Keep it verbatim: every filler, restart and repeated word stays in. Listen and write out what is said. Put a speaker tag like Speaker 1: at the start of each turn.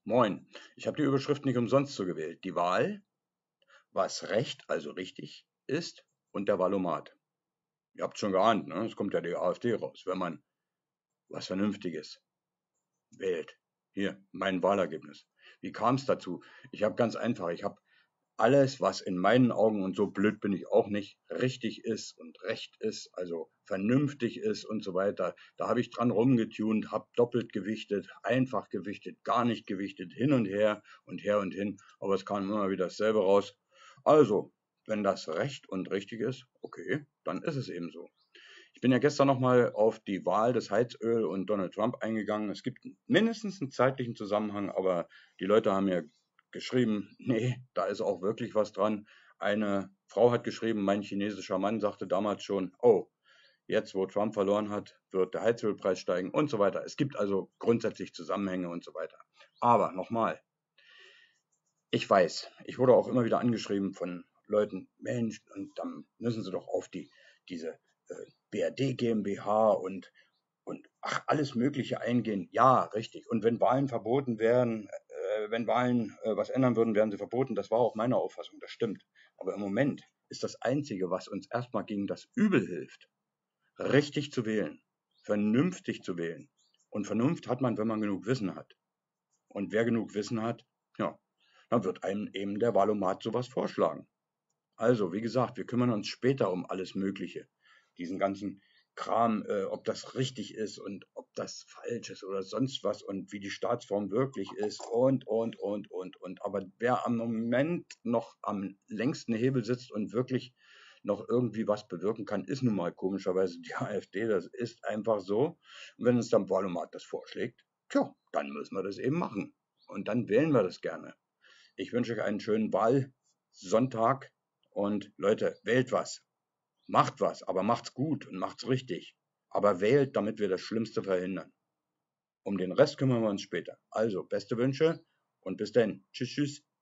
Speaker 1: Moin, ich habe die Überschrift nicht umsonst so gewählt. Die Wahl, was recht, also richtig ist, und der Wahlomat. Ihr habt schon geahnt, ne? Es kommt ja die AfD raus, wenn man was Vernünftiges wählt. Hier, mein Wahlergebnis. Wie kam es dazu? Ich habe ganz einfach, ich habe alles, was in meinen Augen, und so blöd bin ich auch nicht, richtig ist und recht ist, also vernünftig ist und so weiter, da habe ich dran rumgetunt, habe doppelt gewichtet, einfach gewichtet, gar nicht gewichtet, hin und her und her und hin, aber es kam immer wieder dasselbe raus. Also, wenn das recht und richtig ist, okay, dann ist es eben so. Ich bin ja gestern nochmal auf die Wahl des Heizöl und Donald Trump eingegangen. Es gibt mindestens einen zeitlichen Zusammenhang, aber die Leute haben ja geschrieben, nee, da ist auch wirklich was dran. Eine Frau hat geschrieben, mein chinesischer Mann sagte damals schon, oh, jetzt wo Trump verloren hat, wird der Heizölpreis steigen und so weiter. Es gibt also grundsätzlich Zusammenhänge und so weiter. Aber nochmal, ich weiß, ich wurde auch immer wieder angeschrieben von Leuten, Mensch, und dann müssen Sie doch auf die, diese äh, B R D GmbH und, und ach, alles Mögliche eingehen. Ja, richtig. Und wenn Wahlen verboten wären, äh, wenn Wahlen äh, was ändern würden, wären sie verboten. Das war auch meine Auffassung, das stimmt. Aber im Moment ist das Einzige, was uns erstmal gegen das Übel hilft, richtig zu wählen, vernünftig zu wählen. Und Vernunft hat man, wenn man genug Wissen hat. Und wer genug Wissen hat, ja, dann wird einem eben der Wahlomat sowas vorschlagen. Also, wie gesagt, wir kümmern uns später um alles Mögliche. Diesen ganzen Kram, äh, ob das richtig ist und ob das falsch ist oder sonst was und wie die Staatsform wirklich ist und, und, und, und, und. Aber wer am Moment noch am längsten Hebel sitzt und wirklich noch irgendwie was bewirken kann, ist nun mal komischerweise die AfD. Das ist einfach so. Und wenn uns dann Wahlomat das vorschlägt, tja, dann müssen wir das eben machen. Und dann wählen wir das gerne. Ich wünsche euch einen schönen Wahlsonntag und Leute, wählt was. Macht was, aber macht's gut und macht's richtig. Aber wählt, damit wir das Schlimmste verhindern. Um den Rest kümmern wir uns später. Also, beste Wünsche und bis dann. Tschüss, tschüss.